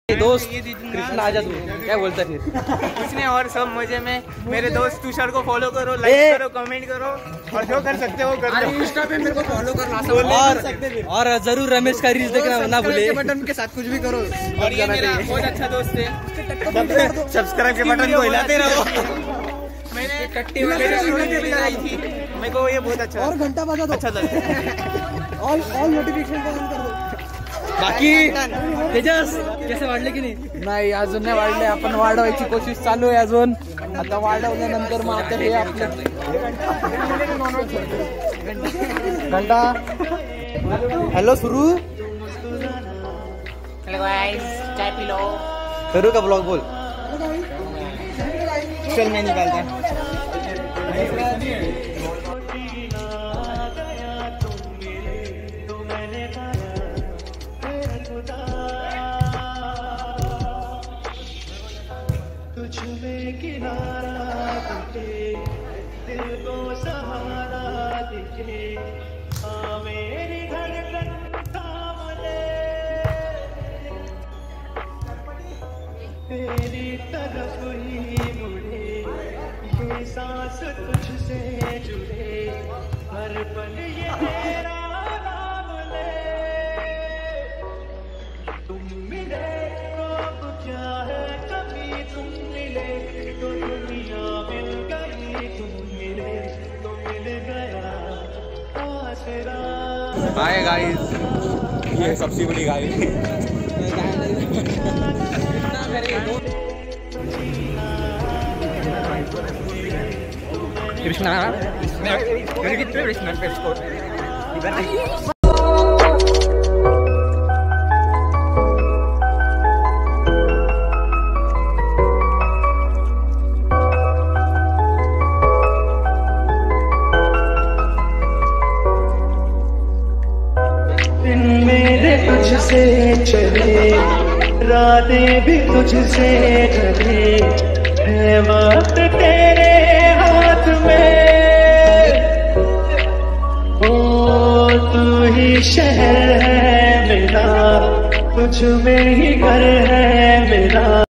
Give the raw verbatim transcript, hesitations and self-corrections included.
दोस्त कृष्णा आजा तू क्या बोलता फिर कुछ नहीं और सब मजे में। मेरे दोस्त तुषार को फॉलो करो, लाइक करो, कमेंट करो और जो कर सकते हो कर दो। इंस्टा पे मेरे को फॉलो करना और और जरूर रमेश का रील्स देखना ना भूले। बटन के साथ कुछ भी करो। और ये मेरा बहुत अच्छा दोस्त है, सब्सक्राइब के बटन को हिलाते रहो। मैंने कट्टी वगैरह भी लगाई थी, मेरे को ये बहुत अच्छा और घंटा बजा दो, अच्छा लगता। ऑल ऑल नोटिफिकेशन ऑन कर दो। बाकी तेजस कैसे वाढले की नाही? नाही अजून नाही वाढले, आपण वाढवायची कोशिश चालू आहे अजून। आता वाढवल्यानंतर मग आता हे आपलं घंटा हेलो सुरू हेलो गाइस, चाय पी लो। करू का ब्लॉग बोल? चल मैं निकालता हूँ। तुझमें किनारा दिखे, दिल को सहारा दिखे, हाँ मेरी धड़कन थाम ले, तेरी तरफ ही मुड़े, ये सांस तुझसे जुड़े, हर पल ये तेरा नाम ले, तुम मिले तो क्या है कभी तुम मिले तो दुनिया मिल गई, तुम मिले तो मिल गया आसरा। हाय गाइस, ये सबसे बड़ी गाय कृष्णा कृष्णा तुझसे चले रातें भी तुझसे ढले, है वक्त तेरे हाथ में, ओ तू ही शहर है मेरा, तुझ में ही घर है मेरा।